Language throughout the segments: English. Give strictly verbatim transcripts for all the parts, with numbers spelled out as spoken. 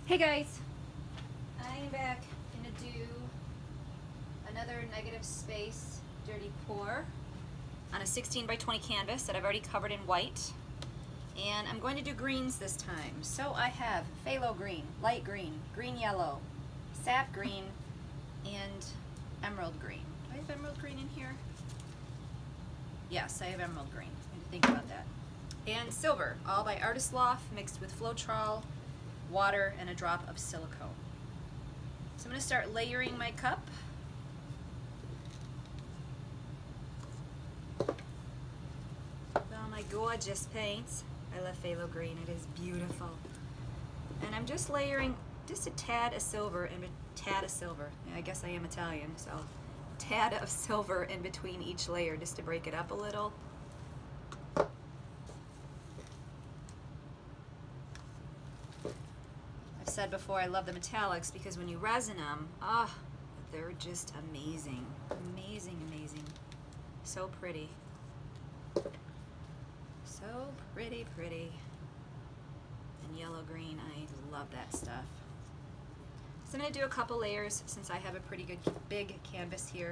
Hey guys, I am back. Gonna do another negative space dirty pour on a sixteen by twenty canvas that I've already covered in white. And I'm going to do greens this time. So I have phthalo green, light green, green yellow, sap green, and emerald green. Do I have emerald green in here? Yes, I have emerald green. I need to think about that. And silver, all by Artist Loft, mixed with Floetrol, water, and a drop of silicone. So I'm going to start layering my cup. With all my gorgeous paints. I love phthalo green, it is beautiful. And I'm just layering just a tad of silver and a tad of silver. Yeah, I guess I am Italian, so a tad of silver in between each layer just to break it up a little. Said before, I love the metallics because when you resin them, ah, oh, they're just amazing. Amazing, amazing. So pretty. So pretty, pretty. And yellow green, I love that stuff. So I'm going to do a couple layers since I have a pretty good big canvas here.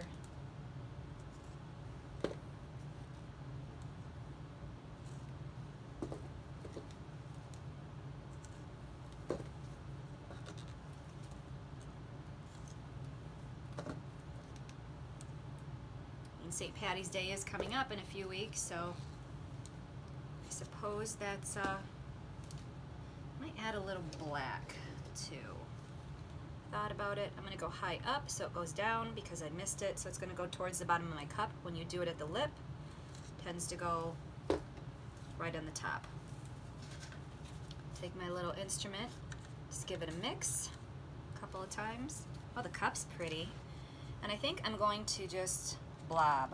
Saint Patty's Day is coming up in a few weeks, so I suppose that's, uh, I might add a little black too. Thought about it. I'm going to go high up so it goes down because I missed it, so it's going to go towards the bottom of my cup. When you do it at the lip, it tends to go right on the top. Take my little instrument, just give it a mix a couple of times. Oh, the cup's pretty. And I think I'm going to just blob.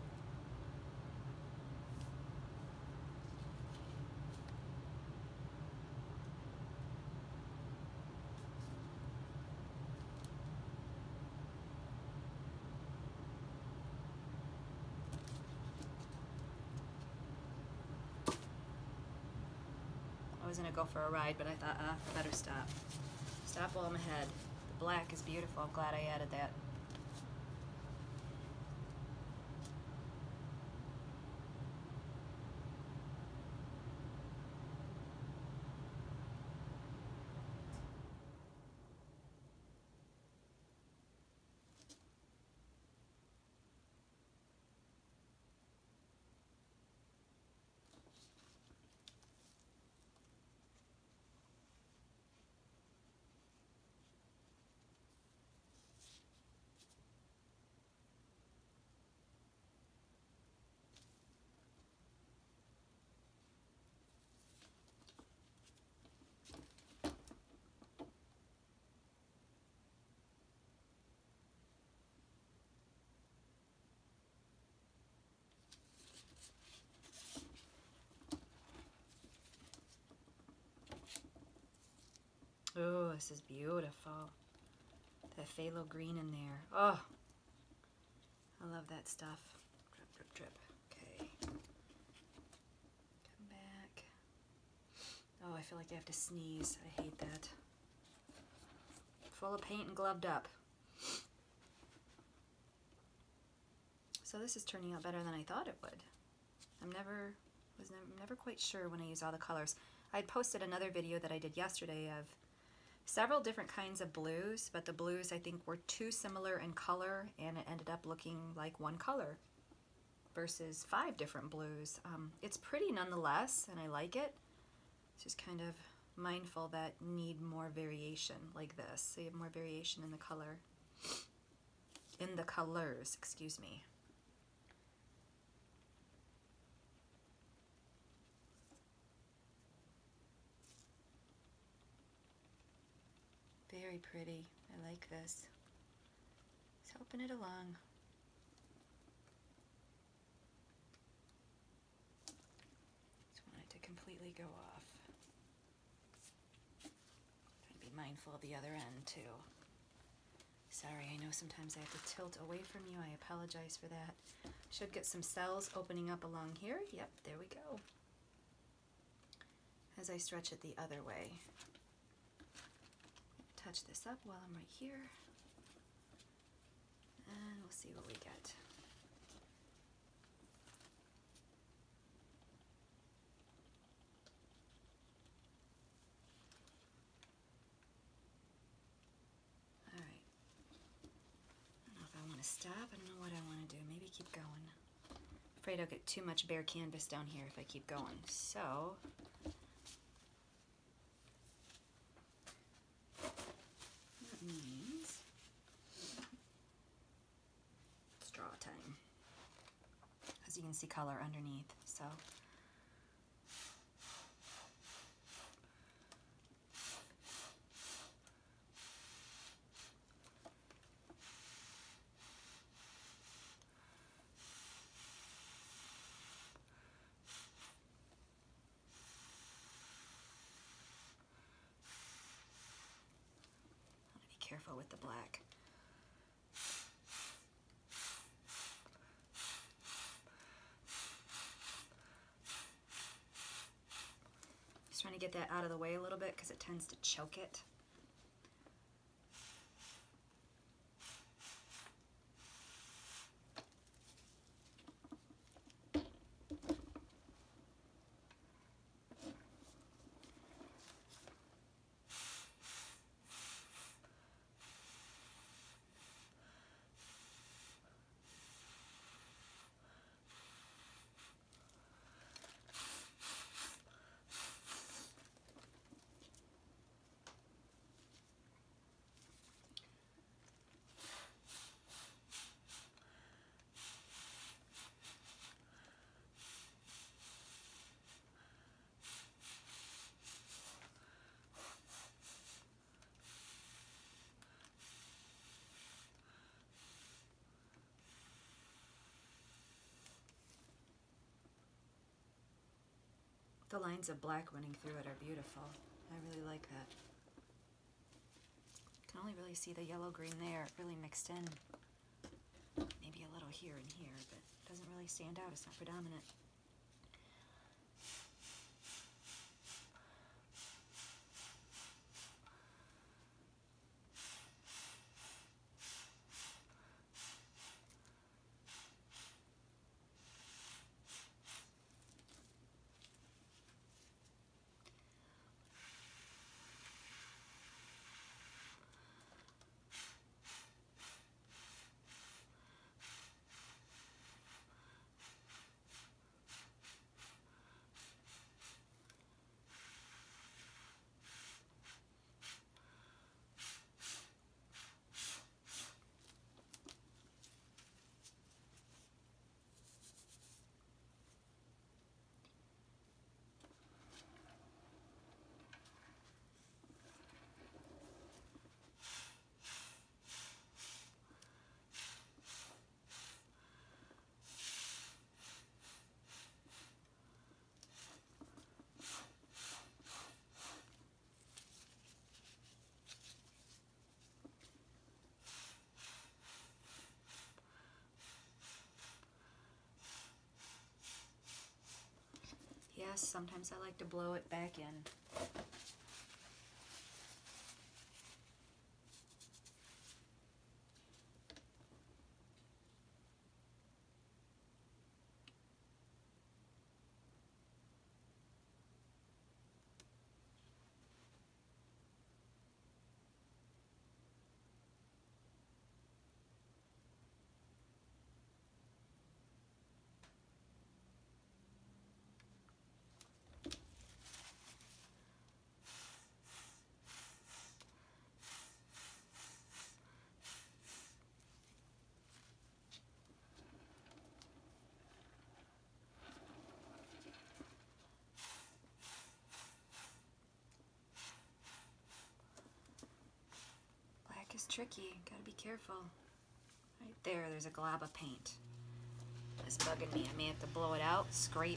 I was gonna go for a ride, but I thought, uh, I better stop. Stop while I'm ahead. The black is beautiful. I'm glad I added that. Oh, this is beautiful. That phthalo green in there. Oh, I love that stuff. Drip, drip, drip. Okay. Come back. Oh, I feel like I have to sneeze. I hate that. Full of paint and gloved up. So this is turning out better than I thought it would. I'm never, was never, never quite sure when I use all the colors. I had posted another video that I did yesterday of several different kinds of blues, but the blues I think were too similar in color and it ended up looking like one color versus five different blues. Um, it's pretty nonetheless and I like it. It's just kind of mindful that need more variation like this. So you have more variation in the color, in the colors, excuse me. Very pretty. I like this. Let's open it along. Just want it to completely go off. Trying to be mindful of the other end too. Sorry, I know sometimes I have to tilt away from you. I apologize for that. Should get some cells opening up along here. Yep, there we go. As I stretch it the other way. touch this up while I'm right here. And we'll see what we get. All right. I don't know if I want to stop. I don't know what I want to do. Maybe keep going. Afraid I'll get too much bare canvas down here if I keep going. So that means it's draw time. As you can see color underneath. So careful with the black. Just trying to get that out of the way a little bit because it tends to choke it. The lines of black running through it are beautiful. I really like that. You can only really see the yellow-green there, really mixed in. Maybe a little here and here, but it doesn't really stand out. It's not predominant. Yes, sometimes I like to blow it back in. Is tricky. Gotta be careful. Right there, there's a glob of paint. It's bugging me. I may have to blow it out, scrape.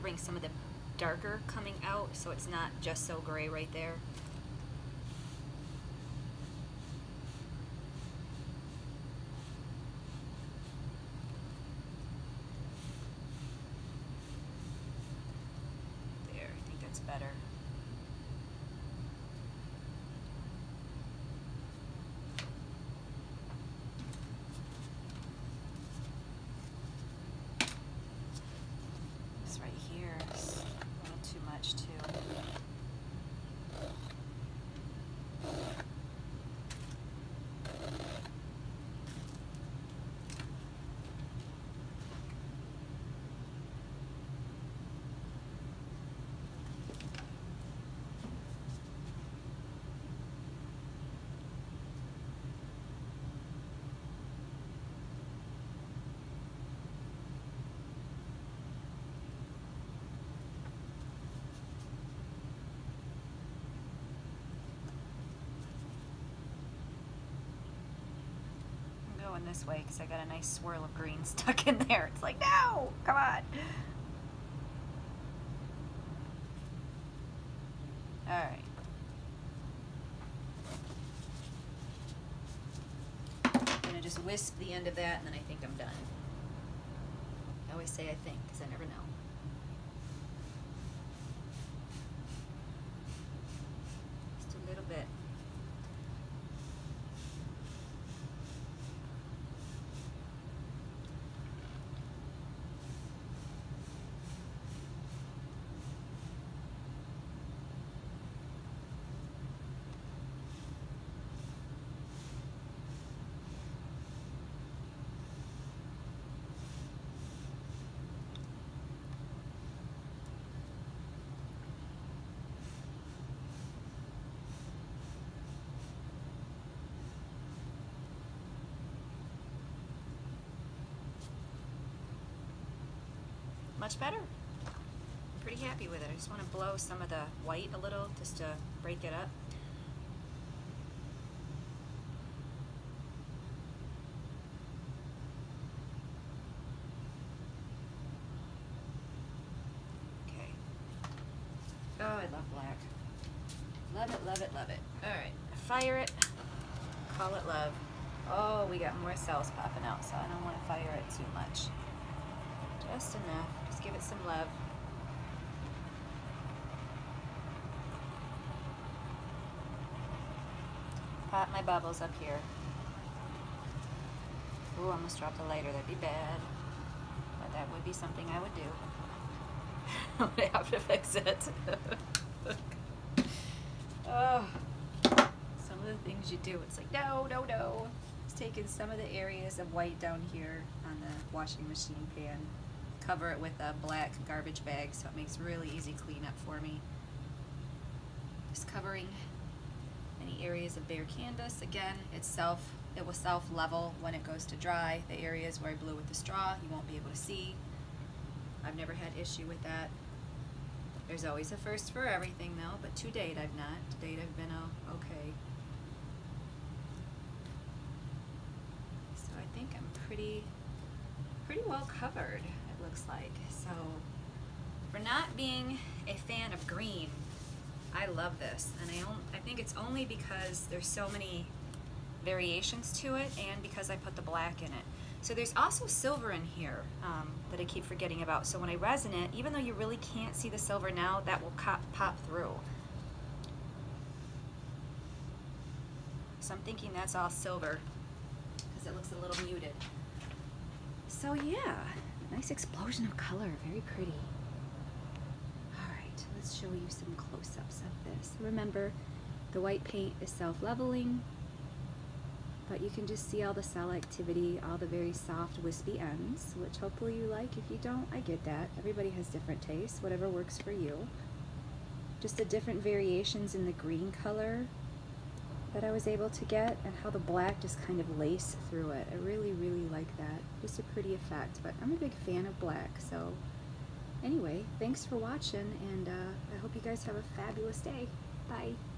bring some of the darker coming out so it's not just so gray right there. There, I think that's better. Going this way because I got a nice swirl of green stuck in there. It's like, no, come on. All right. I'm gonna just wisp the end of that, and then I think I'm done. I always say I think because I never know. Just a little bit. Much better. I'm pretty happy with it. I just want to blow some of the white a little just to break it up. Okay. Oh, I love black. Love it, love it, love it. All right, fire it. Call it love. Oh, we got more cells popping out, so I don't want to fire it too much. Just enough. Just give it some love. Pop my bubbles up here. Ooh, I almost dropped the lighter. That'd be bad. But that would be something I would do. I would have to fix it. Oh, some of the things you do, it's like, no, no, no. Just taking some of the areas of white down here on the washing machine pan. Cover it with a black garbage bag so it makes really easy cleanup for me. Just covering any areas of bare canvas. Again, it's self, it will self-level when it goes to dry. The areas where I blew with the straw, you won't be able to see. I've never had issue with that. There's always a first for everything though, but to date I've not. To date I've been uh, okay. So I think I'm pretty, pretty well covered. Looks like. So for not being a fan of green, I love this, and I, on, I think it's only because there's so many variations to it and because I put the black in it. So there's also silver in here um, that I keep forgetting about. So when I resin it, even though you really can't see the silver now, that will pop, pop through. So I'm thinking that's all silver because it looks a little muted. So yeah. Nice explosion of color, very pretty. All right, let's show you some close-ups of this. Remember, the white paint is self-leveling, but you can just see all the cell activity, all the very soft, wispy ends, which hopefully you like. If you don't, I get that. Everybody has different tastes, whatever works for you. Just the different variations in the green color that I was able to get, and how the black just kind of laced through it. I really, really like that. Just a pretty effect, but I'm a big fan of black. So anyway, thanks for watching, and uh, I hope you guys have a fabulous day. Bye.